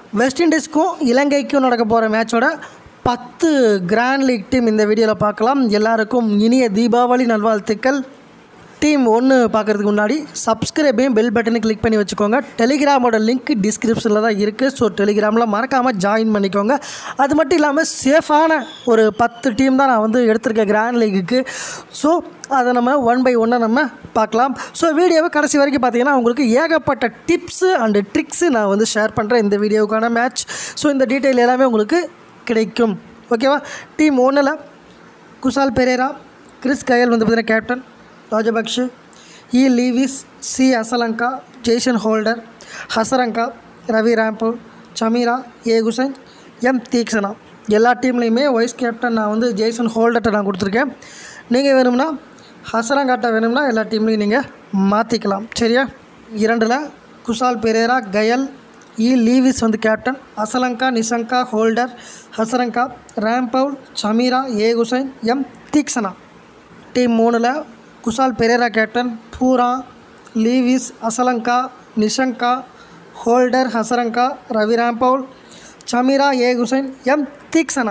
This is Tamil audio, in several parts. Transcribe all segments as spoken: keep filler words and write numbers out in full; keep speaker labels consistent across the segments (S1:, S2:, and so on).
S1: வெஸ்ட் இண்டீஸ்க்கும் இலங்கைக்கும் நடக்க போகிற மேட்சோட பத்து கிராண்ட் லீக் டீம் இந்த வீடியோவில் பார்க்கலாம். எல்லாருக்கும் இனிய தீபாவளி நல்வாழ்த்துக்கள். டீம் ஒன்று பார்க்குறதுக்கு முன்னாடி சப்ஸ்கிரைபையும் பெல் பட்டனை கிளிக் பண்ணி வச்சுக்கோங்க. டெலிகிராமோட லிங்க் டிஸ்கிரிப்ஷனில் தான் இருக்குது. ஸோ டெலிகிராமில் மறக்காமல் ஜாயின் பண்ணிக்கோங்க. அது மட்டும் இல்லாமல் சேஃபான ஒரு பத்து டீம் தான் நான் வந்து எடுத்திருக்கேன் கிராண்ட் லீக்குக்கு. ஸோ அதை நம்ம ஒன் பை ஒன்னாக நம்ம பார்க்கலாம். ஸோ வீடியோவை கடைசி வரைக்கும் பார்த்தீங்கன்னா உங்களுக்கு ஏகப்பட்ட டிப்ஸு அண்டு ட்ரிக்ஸு நான் வந்து ஷேர் பண்ணுறேன் இந்த வீடியோவுக்கான மேட்ச். ஸோ இந்த டீட்டெயில் எல்லாமே உங்களுக்கு கிடைக்கும். ஓகேவா? டீம் ஒன்றில் குசால் பெரேரா, கிறிஸ் கயல் வந்து பார்த்தீங்கன்னா captain, Rajapaksa, E Lewis, C Asalanka, Jason Holder, Hasaranga, Ravi Rampaul, Chameera, A Hosein, M Theekshana. எல்லா டீம்லேயுமே வைஸ் கேப்டன் நான் வந்து ஜெய்சன் ஹோல்டர்கிட்ட நான் கொடுத்துருக்கேன். நீங்கள் வேணும்னா ஹசரங்காட்ட வேணும்னா எல்லா டீம்லேயும் நீங்கள் மாற்றிக்கலாம். சரியா? இரண்டில் Kusal Perera, Gayle, E Lewis வந்து captain, Asalanka, Nissanka, Holder, Hasaranga, Rampaul, Chameera, A Hosein, M Theekshana. Team மூணில் Kusal Perera captain, Pooran, Lewis, Asalanka, Nissanka, Holder, Hasaranga, Ravi Rampaul, Chameera, A Hosein, M Theekshana.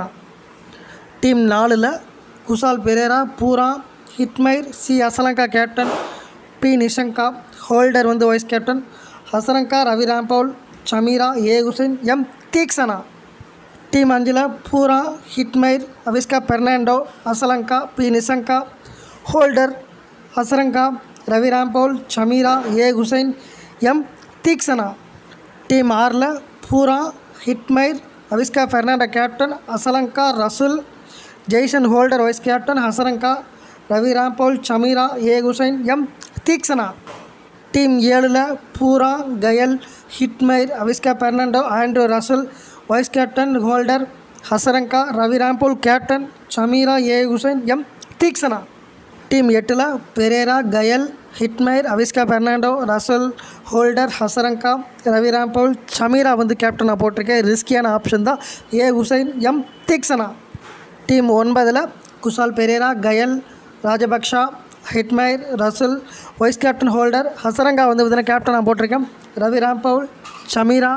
S1: Team நாலில் Kusal Perera, Pooran, Hetmyer, C Asalanka captain, P Nissanka, Holder வந்து vice captain, Hasaranga, Ravi Rampaul, Chameera, A Hosein, M Theekshana. Team அஞ்சில் Pooran, Hetmyer, Avishka Fernando, Asalanka, B Nissanka, Holder, Hasaranga, Ravi Rampaul, Chameera, A Hosein, M Theekshana. Team ஆறில் Pooran, Hetmyer, Avishka Fernando captain, Asalanka, Russell, Jason Holder vice captain, Hasaranga, Ravi Rampaul, Chameera, A Hosein, M Theekshana. Team ஏழில் Pooran, Gayle, Hetmyer, Avishka Fernando, Andrew Russell vice captain, Holder, Hasaranga, Ravi Rampaul captain, Chameera, A Hosein, M Theekshana. Team எட்டில் Perera, Gayle, Hetmyer, Avishka Fernando, Russell, Holder, Hasaranga, Ravi Rampaul, Chameera வந்து கேப்டனாக போட்டிருக்கேன். ரிஸ்கியான ஆப்ஷன் தான். A Hosein, M Theekshana. Team ஒன்பதில் Kusal Perera, Gayle, Rajapaksa, Hetmyer, Russell, vice captain Holder, Hasaranga வந்து பார்த்தீங்கன்னா கேப்டனாக போட்டிருக்கேன். Ravi Rampaul, Chameera,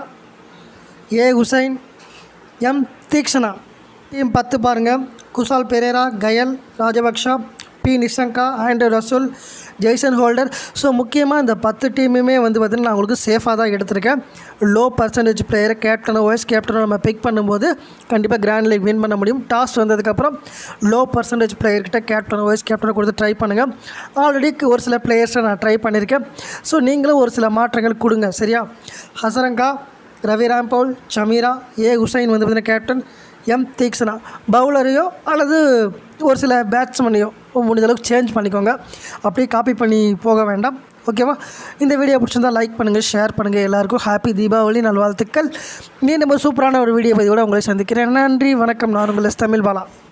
S1: A Hosein, M Theekshana. Team பத்து பாருங்கள். Kusal Perera, Gayle, Rajapaksa, P Nissanka, Andrew Russell, Jason Holder. So முக்கியமாக இந்த பத்து டீமுமே வந்து பார்த்திங்கன்னா நான் உங்களுக்கு சேஃபாக தான் எடுத்திருக்கேன். லோ பர்சன்டேஜ் பிளேயரை கேப்டனோ வைஸ் கேப்டனோ நம்ம பிக் பண்ணும்போது கண்டிப்பாக கிராண்ட் லீக் வின் பண்ண முடியும். டாஸ் வந்ததுக்கப்புறம் லோ பர்சன்டேஜ் பிளேயர்கிட்ட கேப்டனோ வைஸ் கேப்டனோ கொடுத்து ட்ரை பண்ணுங்கள். ஆல்ரெடி ஒரு சில பிளேயர்ஸை நான் ட்ரை பண்ணியிருக்கேன். ஸோ நீங்களும் ஒரு சில மாற்றங்கள் கொடுங்க. சரியா? Hasaranga, Ravi Rampaul, Chameera, A Hosein வந்து பார்த்திங்கன்னா கேப்டன், எம் தீக்ஷனா. பவுலரையோ அல்லது ஒரு சில பேட்ஸ்மேனையோ முடிஞ்சளவுக்கு சேஞ்ச் பண்ணிக்கோங்க. அப்படியே காப்பி பண்ணி போக வேண்டாம். ஓகேவா? இந்த வீடியோ பிடிச்சிருந்தால் லைக் பண்ணுங்கள், ஷேர் பண்ணுங்கள். எல்லாருக்கும் ஹாப்பி தீபாவளி நல்வாழ்த்துக்கள். மீண்டும் ஒரு சூப்பரான ஒரு வீடியோ பதிவோடு உங்களை சந்திக்கிறேன். நன்றி, வணக்கம். நான் உங்கள் தமிழ் பாலா.